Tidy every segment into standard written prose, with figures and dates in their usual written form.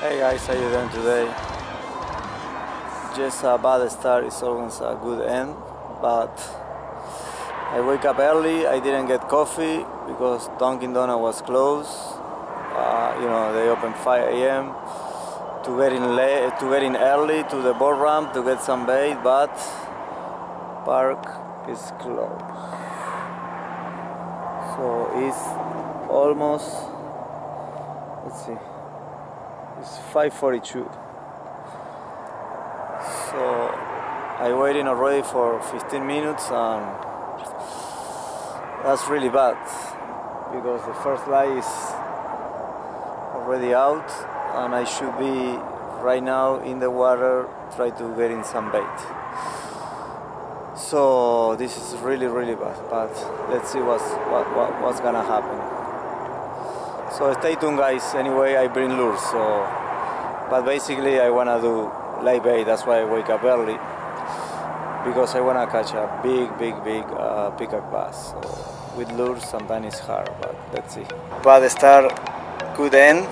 Hey guys, how you doing today? Just a bad start is always a good end, but I wake up early. I didn't get coffee because Dunkin' Donuts was closed. They open 5 a.m. to get in early to the boat ramp to get some bait, but park is closed. So it's almost, let's see, it's 5:42. So I waiting already for 15 minutes and that's really bad because the first light is already out and I should be right now in the water try to get in some bait. So this is really bad, but let's see what's gonna happen. So stay tuned guys. Anyway, I bring lures, but basically I wanna do live bait. That's why I wake up early, because I wanna catch a big peacock bass. So with lures sometimes it's hard, but let's see. Bad start, good end.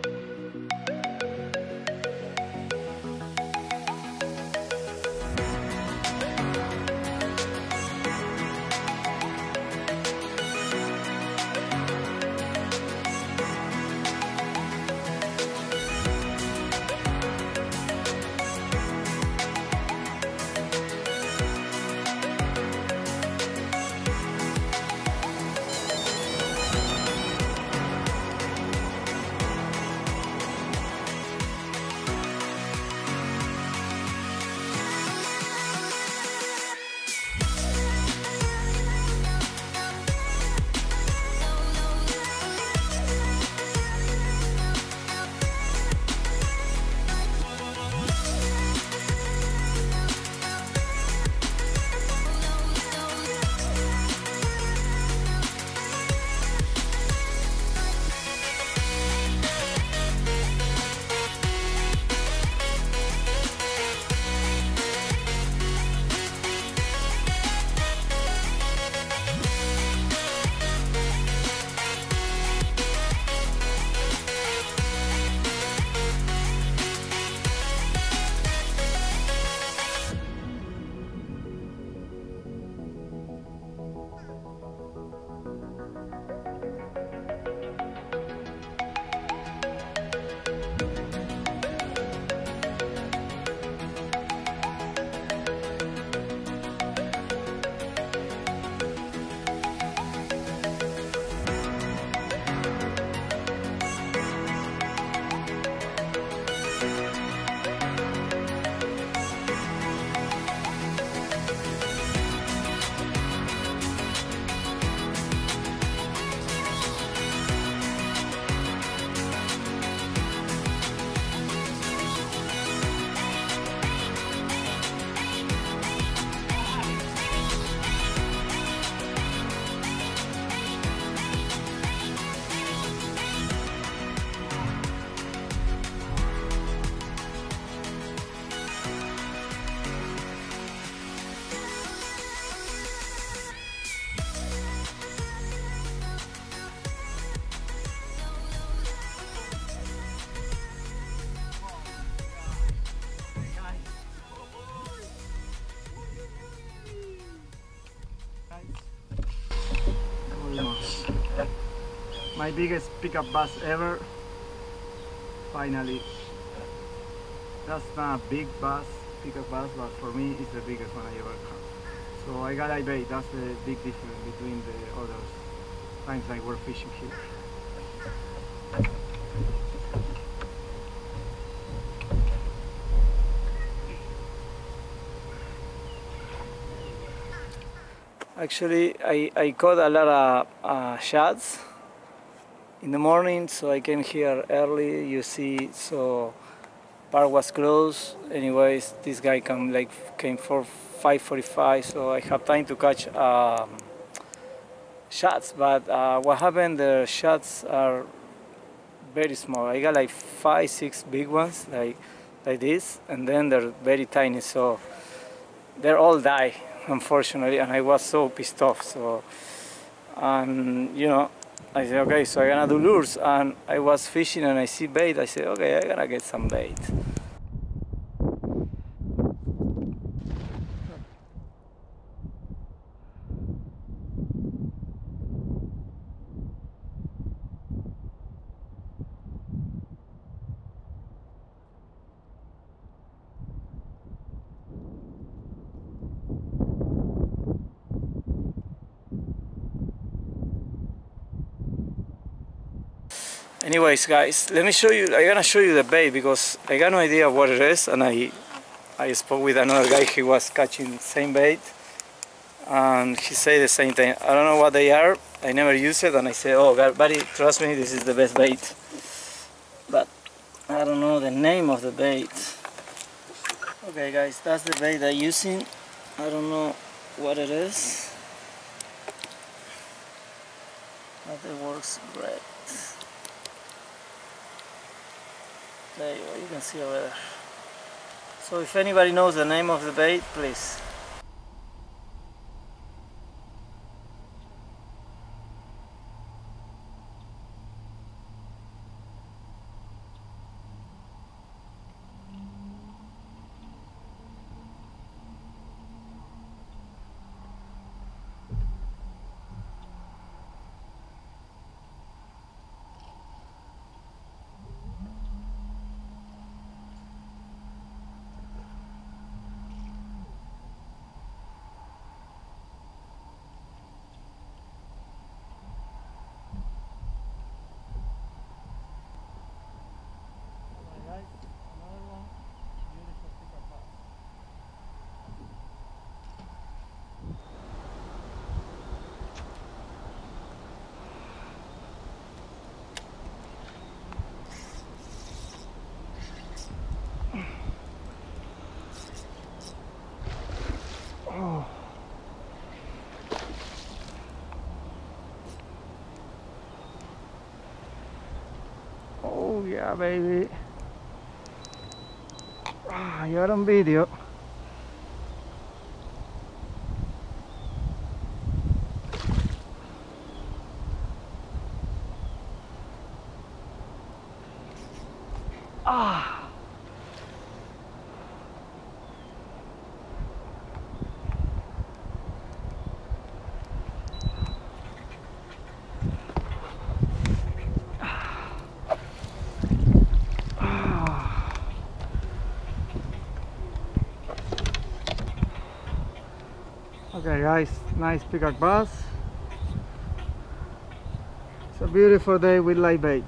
My biggest pickup bass ever. Finally. That's not a big bass, pickup bass, but for me it's the biggest one I ever caught. So I got live bait. That's the big difference between the other times I were fishing here. Actually, I caught a lot of shots in the morning, so I came here early. You see, so park was closed. Anyways, this guy came for 5:45, so I have time to catch shots. But what happened? The shots are very small. I got like 5, 6 big ones, like this, and then they're very tiny. So they're all die, unfortunately, and I was so pissed off. So, you know, I said, okay, so I'm gonna do lures, and I was fishing and I see bait. I said, okay, I'm gonna get some bait. Anyways, guys, let me show you. I'm gonna show you the bait because I got no idea what it is, and I spoke with another guy. He was catching the same bait, and he said the same thing. I don't know what they are. I never use it, and I said, "Oh, God, buddy, trust me, this is the best bait." But I don't know the name of the bait. Okay, guys, that's the bait I'm using. I don't know what it is, but it works great. There you can see over there. So if anybody knows the name of the bait, please. Oh yeah, baby. You're on video. Okay guys, nice peacock bass. It's a beautiful day with live bait.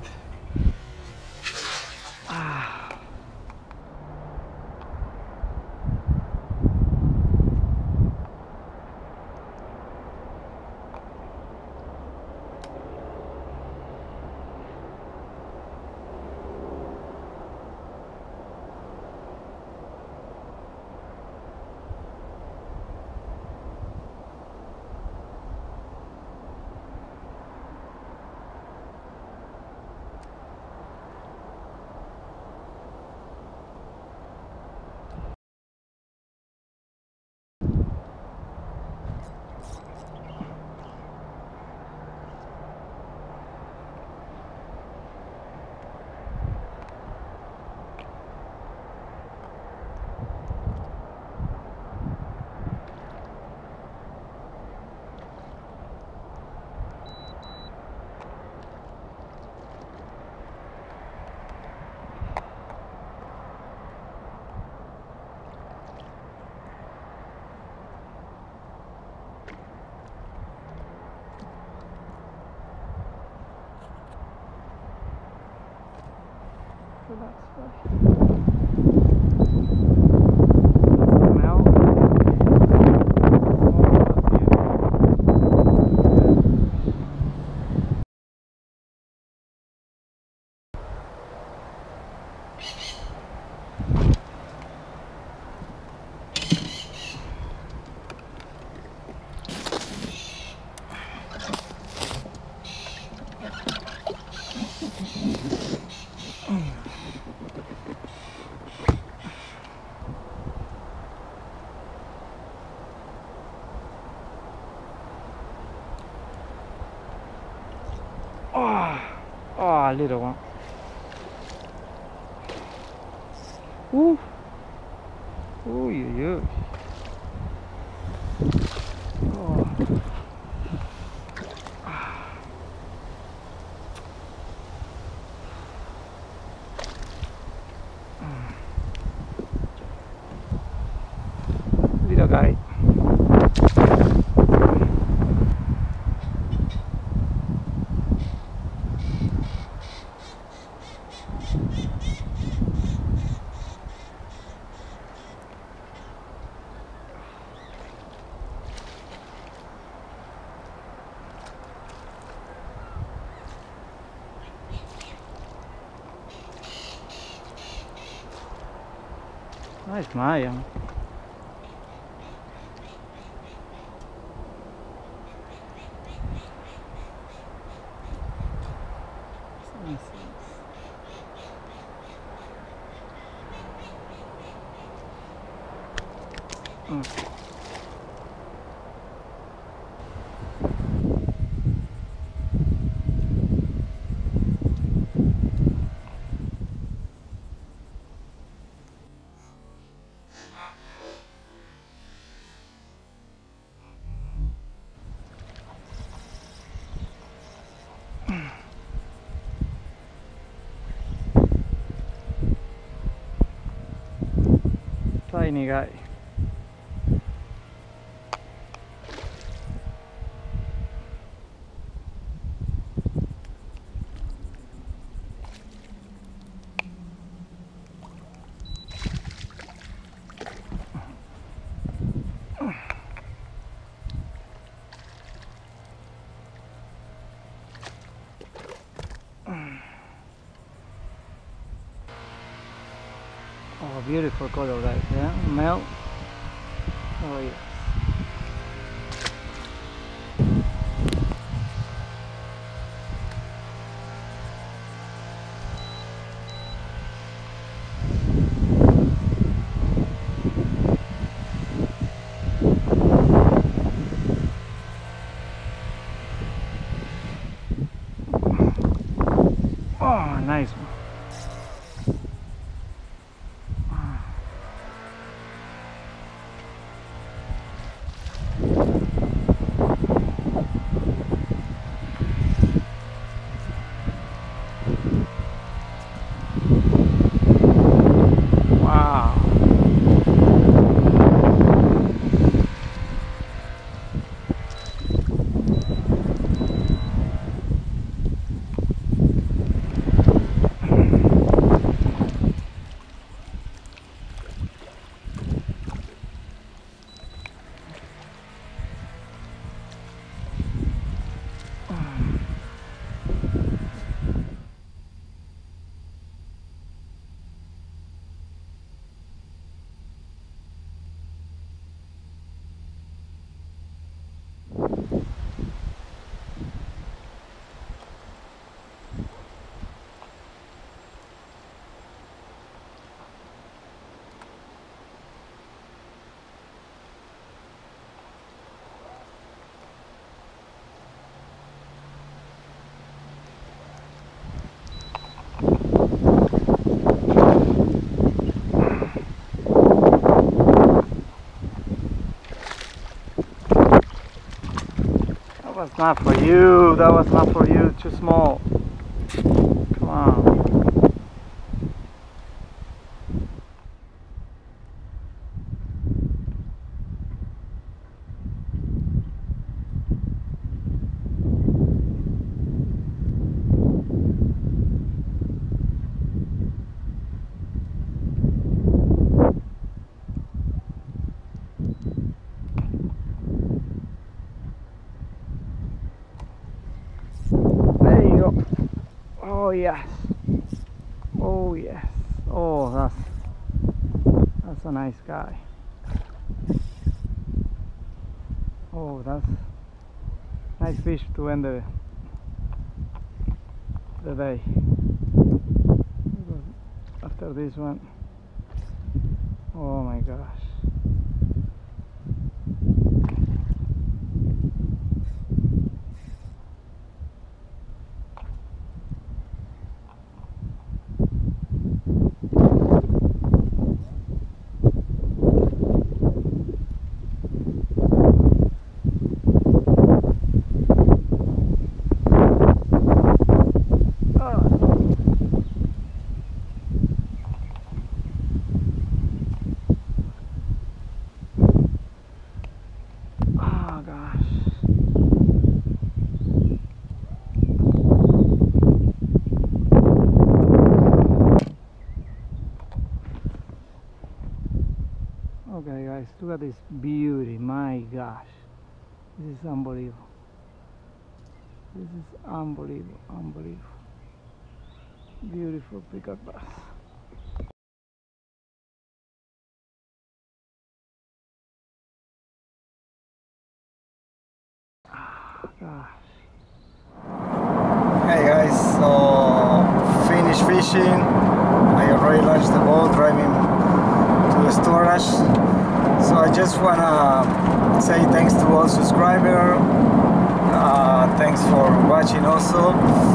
Ah, little one. Ooh. Ooh, you. Oh. Little guy. Nice Maya. Tiny guy. Oh, beautiful color, guys. Yeah, male. Oh yeah. Oh, nice one. Wow. That was not for you. That was not for you. Too small. Come on. There you go. Oh yes. Oh yes. Oh, that's a nice guy. Oh, that's nice fish to end the day. After this one, oh my gosh. Okay guys, look at this beauty, my gosh. This is unbelievable. This is unbelievable, unbelievable. Beautiful peacock bass. Gosh. Hey guys, so finished fishing. I already launched the boat, driving to the storage. So I just wanna say thanks to all subscribers. Thanks for watching also.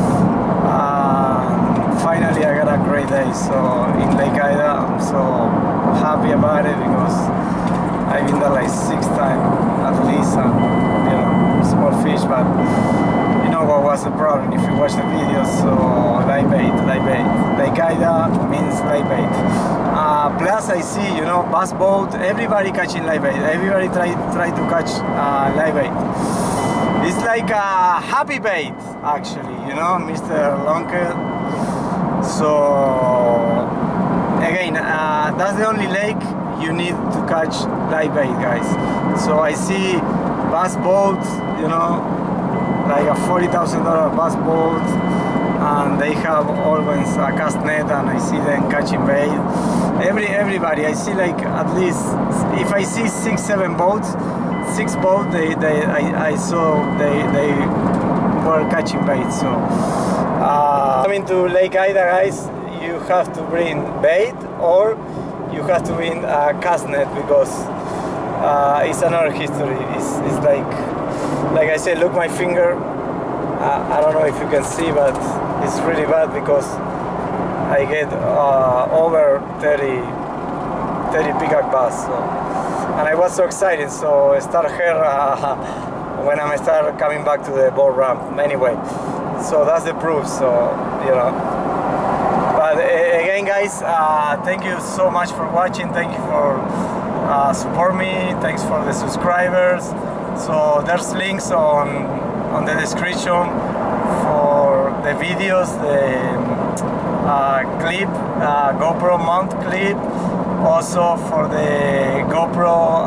Finally I got a great day. So in Lake Ida, I'm so happy about it because I've been there like 6 times at least, and you know, small fish, but you know what was the problem if you watch the videos. So live bait. Lake Ida means live bait. Plus I see, you know, bass boat, everybody catching live bait. Everybody try to catch live bait. It's like a happy bait actually, you know, Mr. Lonker. So again, that's the only lake you need to catch live bait, guys. So I see bass boats, you know, like a $40,000 bass boat, and they have always a cast net, and I see them catching bait. Everybody, I see like at least, if I see 6-7 boats, 6 boats, I saw they were catching bait. So coming to Lake Ida, guys, you have to bring bait or you have to bring a cast net, because it's another history. It's like I said, look my finger. I don't know if you can see, but it's really bad because I get over 30 peacock bass. So, and I was so excited. So I start here when I start coming back to the boat ramp. Anyway, so that's the proof. So you know. But again, guys, thank you so much for watching. Thank you for support me. Thanks for the subscribers. So there's links on the description for the videos, the clip, GoPro mount clip, also for the GoPro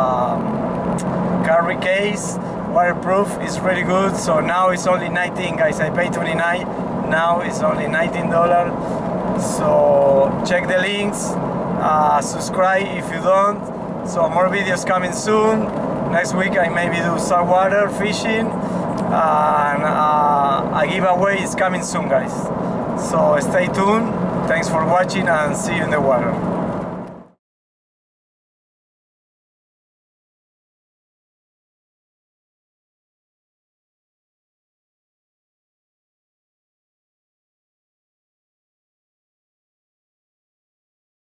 carry case, waterproof, is really good. So now it's only 19, guys. I paid 29, now it's only $19. So check the links, subscribe if you don't. So more videos coming soon. Next week I maybe do saltwater fishing, and a giveaway is coming soon, guys. So stay tuned. Thanks for watching and see you in the water.